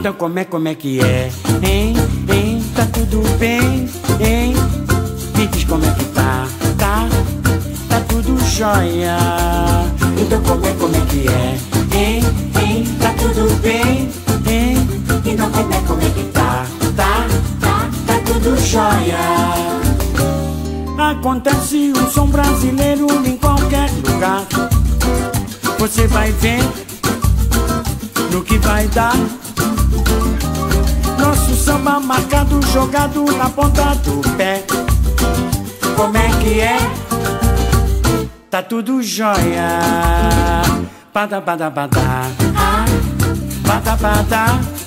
Então como é que é, hein, hein? Tá tudo bem, hein? Me diz como é que tá tudo jóia. Então como é que é, hein, hein? Tá tudo bem, hein? Então como é que tá tudo jóia. Acontece um som brasileiro em qualquer lugar. Você vai ver no que vai dar. Nosso samba marcado, jogado na ponta do pé. Como é que é? Tá tudo jóia. Pada, pada, pada. Pada, pada.